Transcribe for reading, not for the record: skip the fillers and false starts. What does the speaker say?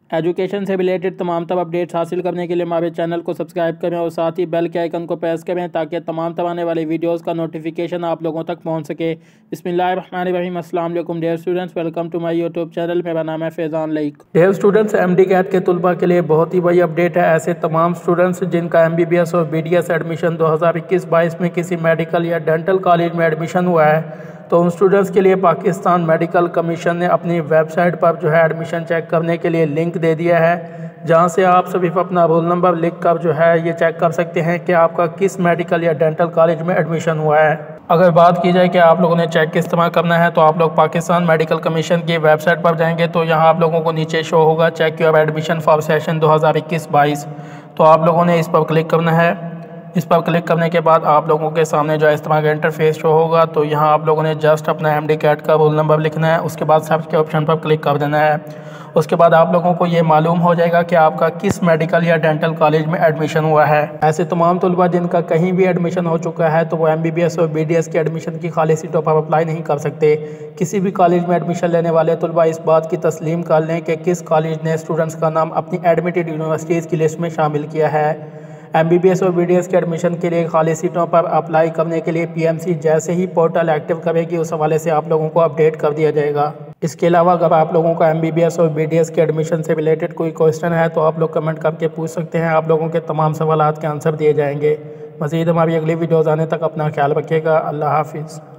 Education سے related تمام updates حاصل کرنے کے لیے ہمارے چینل کو سبسکرائب کریں اور ساتھ ہی بیل کے آئیکن کو پریس کریں تاکہ تمام آنے والی ویڈیوز کا نوٹیفیکیشن آپ لوگوں تک پہنچ سکے۔ بسم اللہ الرحمن الرحیم۔ السلام علیکم dear students, welcome to my YouTube channel. میرا نام ہے Faizan Laiq. Dear students, M D CAT کے طلباء کے لیے بہت ہی بڑی اپڈیٹ ہے۔ ایسے تمام اسٹوڈنٹس جن کا ایم بی بی ایس اور بی ڈی ایس ایڈمیشن 2021-22 میں کسی میڈیکل یا ڈینٹل کالج میں ایڈمیشن ہوا ہے، تو ان اسٹوڈنٹس کے لیے پاکستان میڈیکل کمیشن نے اپنی ویب سائٹ پر جو ہے ایڈمیشن چیک کرنے کے لیے لنک دے دیا ہے، جہاں سے آپ صرف اپنا رول نمبر لکھ کر جو ہے یہ چیک کر سکتے ہیں کہ آپ کا کس میڈیکل یا ڈینٹل کالج میں ایڈمیشن ہوا ہے۔ اگر بات کی جائے کہ آپ لوگوں نے چیک کس طرح کرنا ہے، تو آپ لوگ پاکستان میڈیکل کمیشن کی ویب سائٹ پر جائیں گے تو یہاں آپ لوگوں کو نیچے شو ہوگا check your admission for session 2021-22، تو آپ لوگوں نے اس پر کلک کرنا ہے۔ اس پر کلک کرنے کے بعد آپ لوگوں کے سامنے جو ہے اس طرح کا انٹرفیس شو ہوگا، تو یہاں آپ لوگوں نے جسٹ اپنا ایم ڈی کیٹ کا رول نمبر لکھنا ہے، اس کے بعد سرچ کے آپشن پر کلک کر دینا ہے۔ اس کے بعد آپ لوگوں کو یہ معلوم ہو جائے گا کہ آپ کا کس میڈیکل یا ڈینٹل کالج میں ایڈمیشن ہوا ہے۔ ایسے تمام طلباء جن کا کہیں بھی ایڈمیشن ہو چکا ہے تو وہ ایم بی بی ایس اور بی ڈی ایس کے ایڈمیشن کی خالی سیٹوں پر اپلائی نہیں کر سکتے۔ کسی بھی کالج میں ایڈمیشن لینے والے طلباء اس بات کی تسلیم کر لیں کہ کس کالج نے اسٹوڈنٹس کا نام اپنی ایڈمیٹڈ یونیورسٹیز کی لسٹ میں شامل کیا ہے۔ ایم بی بی ایس اور بی ڈی ایس کے ایڈمیشن کے لیے خالی سیٹوں پر اپلائی کرنے کے لیے پی ایم سی جیسے ہی پورٹل ایکٹیو کرے گی اس حوالے سے آپ لوگوں کو اپڈیٹ کر دیا جائے گا۔ اس کے علاوہ اگر آپ لوگوں کا ایم بی بی ایس اور بی ڈی ایس کے ایڈمیشن سے ریلیٹڈ کوئی کوئسچن ہے تو آپ لوگ کمنٹ کر کے پوچھ سکتے ہیں، آپ لوگوں کے تمام سوالات کے آنسر دیے جائیں گے۔ مزید ہماری اگلی ویڈیوز آنے تک اپنا خیال رکھیے گا۔ اللہ حافظ۔